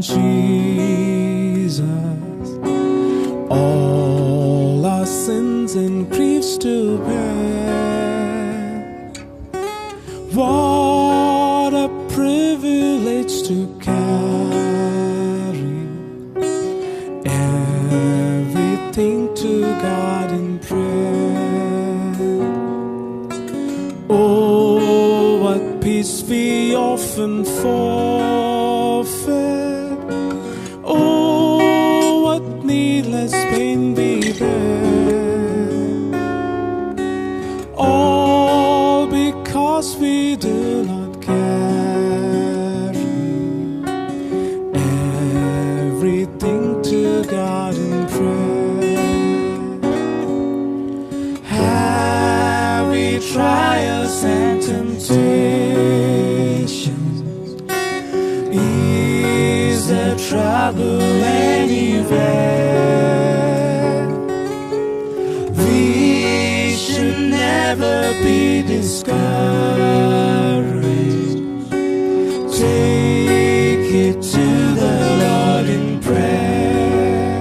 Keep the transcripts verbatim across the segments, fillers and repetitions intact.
Jesus all our sins and griefs to bear. What a privilege to carry everything to God in prayer. Oh, what peace we often forfeit. Oh, what needless pain we bear. All because we do not carry everything to God in prayer. Have we trials and temptations? Is there trouble anywhere? We should never be discouraged. Take it to the Lord in prayer.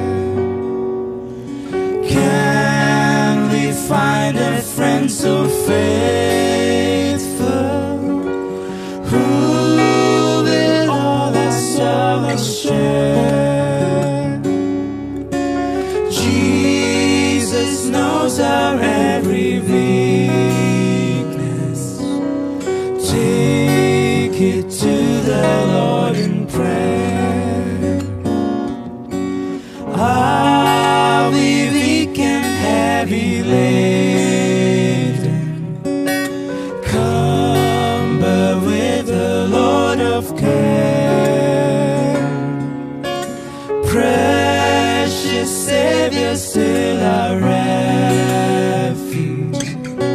Can we find a friend so faithful, who will all our sorrows share? Jesus knows our every weakness. Take it to the Lord in prayer. Are we weak and heavy laden? Come but with the Lord of care. Precious Savior, still our refuge.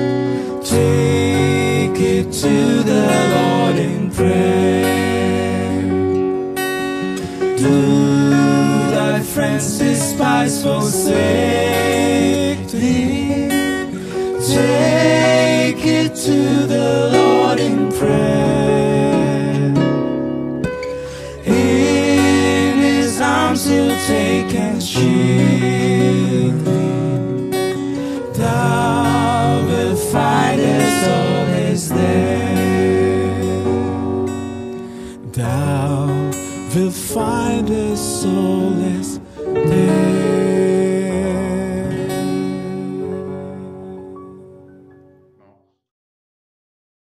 Take it to the Lord in prayer. Do thy friends despise, forsake thee? Take it to the Lord in prayer. In His arms He'll take and shield thee. Thou wilt find us always there. Thou wilt find us always